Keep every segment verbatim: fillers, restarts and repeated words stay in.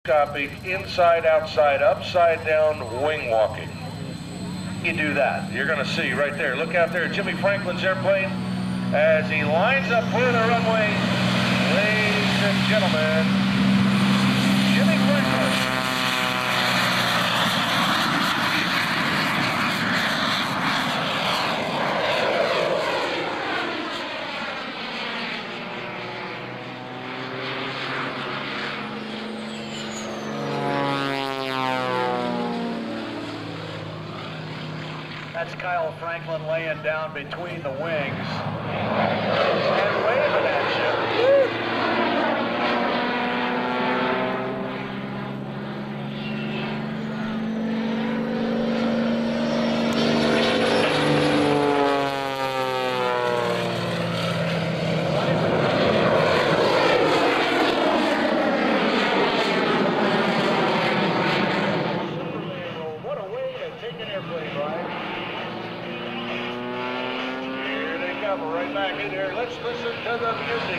Copy. Inside, outside, upside down, wing walking. You do that, you're going to see right there. Look out there, Jimmy Franklin's airplane as he lines up for the runway. Ladies and gentlemen, Jimmy Franklin. That's Kyle Franklin laying down between the wings and waving at you. What a way to take an airplane ride. Right back in here. Let's listen to the music.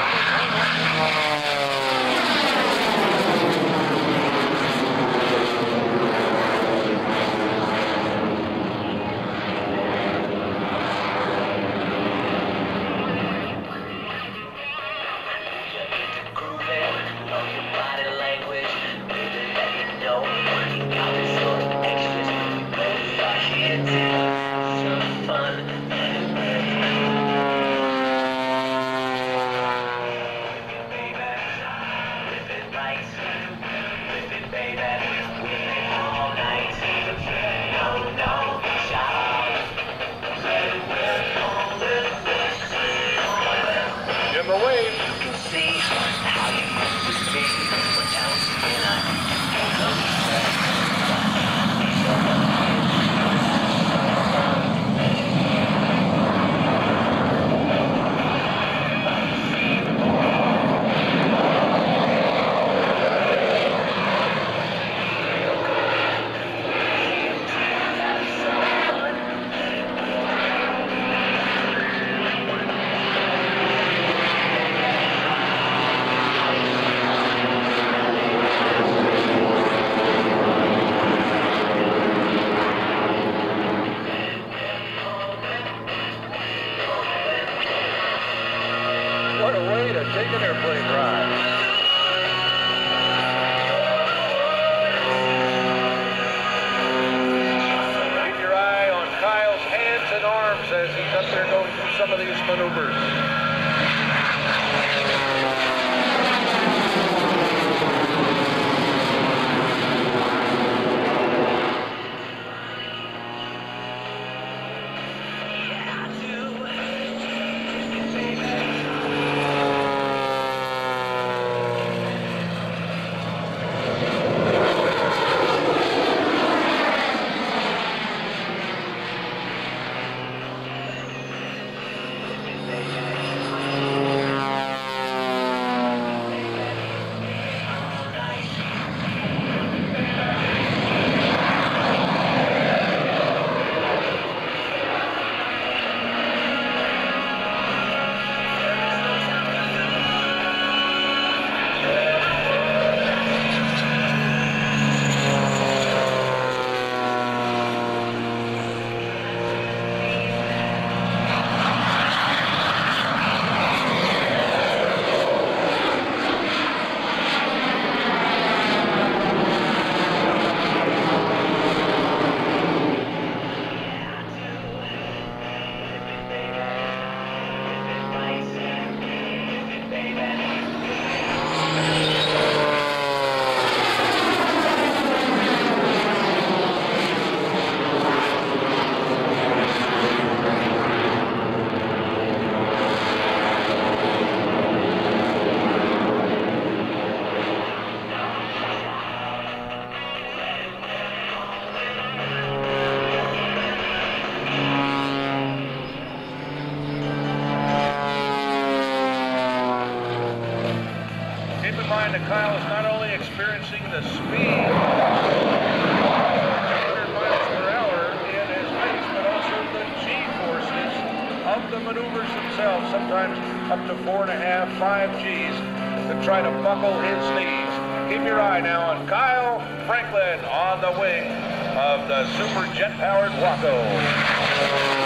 What a way to take an airplane ride. Keep your eye on Kyle's hands and arms as he's up there going through some of these maneuvers. Keep in mind that Kyle is not only experiencing the speed eight hundred miles per hour in his face, but also the G-forces of the maneuvers themselves, sometimes up to four and a half, five G's, to try to buckle his knees. Keep your eye now on Kyle Franklin on the wing of the Super Jet-Powered Waco.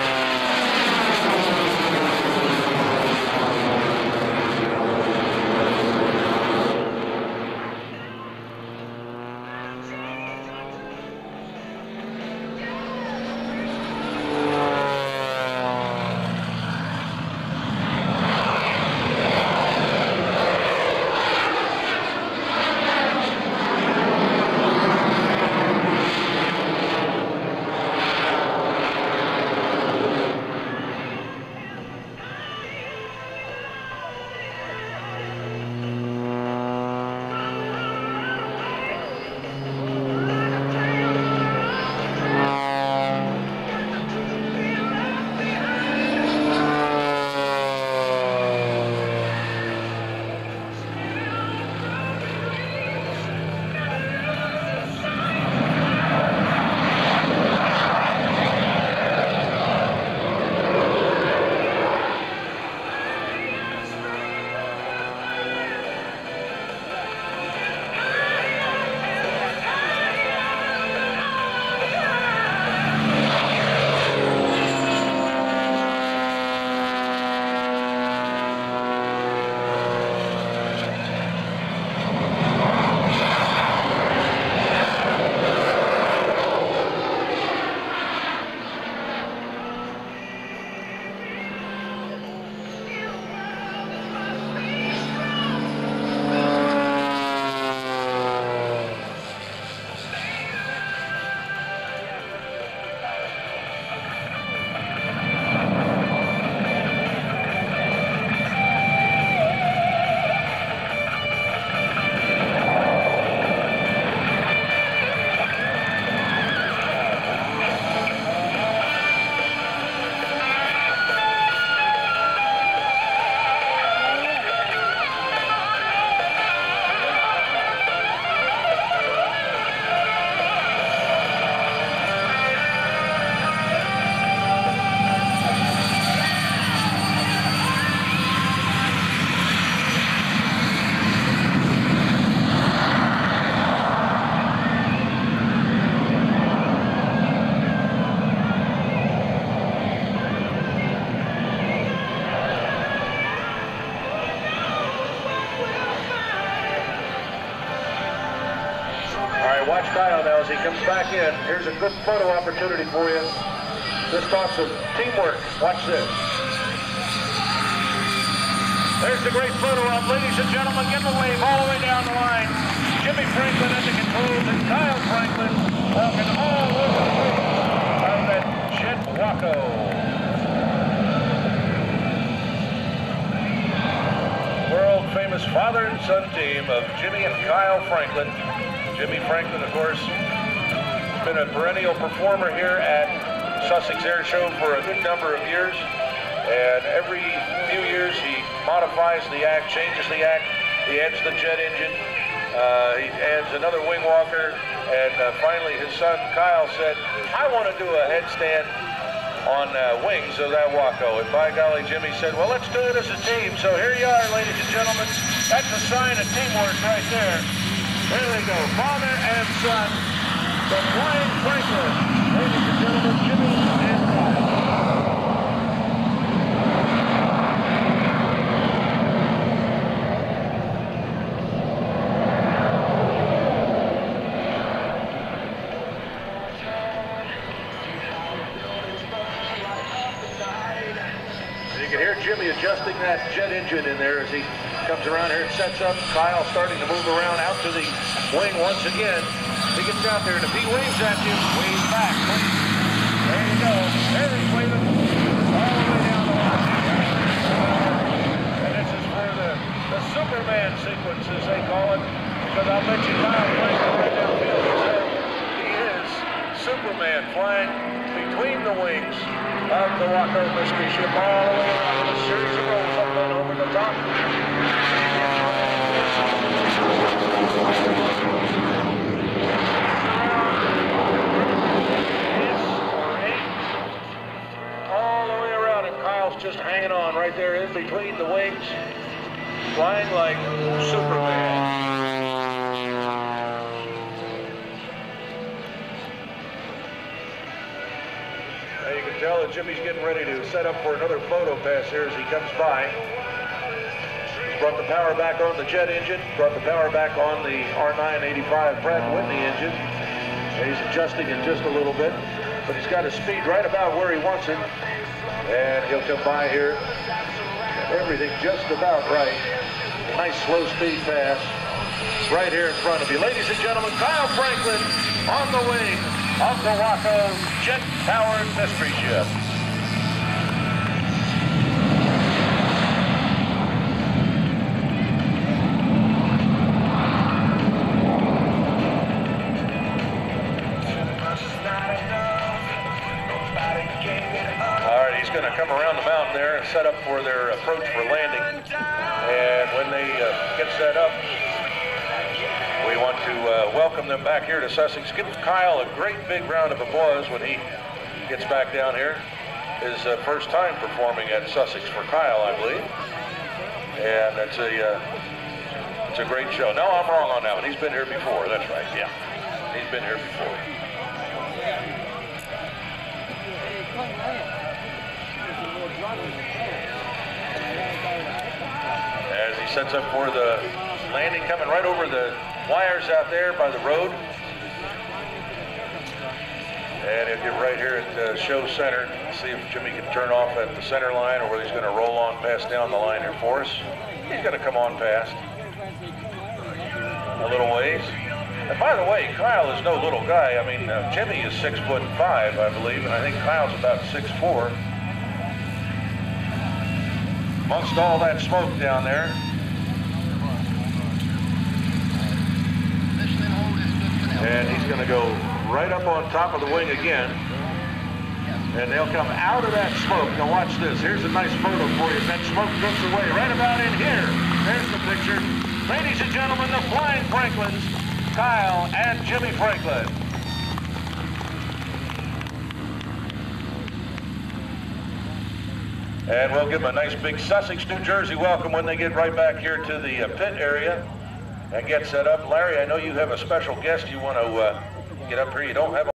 Watch Kyle now as he comes back in. Here's a good photo opportunity for you. This talks of teamwork. Watch this. There's the great photo op, ladies and gentlemen. Give him a wave all the way down the line. Jimmy Franklin at the controls and Kyle Franklin walking all over the wing of that Jet Waco. World famous father and son team of Jimmy and Kyle Franklin. Jimmy Franklin, of course, has been a perennial performer here at Sussex Airshow for a good number of years. And every few years he modifies the act, changes the act. He adds the jet engine. Uh, he adds another wing walker. And uh, finally his son Kyle said, I want to do a headstand on uh, wings of that Waco. And by golly, Jimmy said, well, let's do it as a team. So here you are, ladies and gentlemen. That's a sign of teamwork right there. There they go, father and son, the Flying Franklin. Ladies and gentlemen, Jimmy and Kyle. You can hear Jimmy adjusting that jet engine in there as he comes around here and sets up. Kyle starting to move around out to the wing once again. He gets out there, and if he waves at you, wave back. There you go. There he's waving all the way down the line. And this is for the, the Superman sequence, as they call it, because I'll bet you Kyle Franklin right downfield. So he is Superman flying between the wings of the Waco mystery ship all the way around with a series of rolls up and over the top. All the way around, and Kyle's just hanging on right there in between the wings, flying like Superman. tell that Jimmy's getting ready to set up for another photo pass here as he comes by. He's brought the power back on the jet engine, brought the power back on the R nine eighty-five Pratt and Whitney engine. And he's adjusting it just a little bit, but he's got his speed right about where he wants it. And he'll come by here. Everything just about right. Nice slow speed pass right here in front of you. Ladies and gentlemen, Kyle Franklin on the wing of the Waco jet-powered mystery ship. All right, he's going to come around the mountain there and set up for their approach for landing. And when they uh, get set up, we want to uh, welcome them back here to Sussex. Give Kyle a great big round of applause when he gets back down here. His uh, first time performing at Sussex for Kyle, I believe. And it's a, uh, it's a great show. No, I'm wrong on that one. He's been here before. That's right, yeah. He's been here before. As he sets up for the landing, coming right over the wires out there by the road. And he'll get right here at the show center. See if Jimmy can turn off at the center line or whether he's going to roll on past down the line here for us. He's going to come on past a little ways. And by the way, Kyle is no little guy. I mean, uh, Jimmy is six foot five, I believe, and I think Kyle's about six four. Amongst all that smoke down there. And he's going to go right up on top of the wing again. And they'll come out of that smoke. Now watch this. Here's a nice photo for you. That smoke drifts away right about in here. There's the picture. Ladies and gentlemen, the Flying Franklins, Kyle and Jimmy Franklin. And we'll give them a nice big Sussex, New Jersey welcome when they get right back here to the uh, pit area and get set up. Larry, I know you have a special guest you want to uh, get up here. You don't have a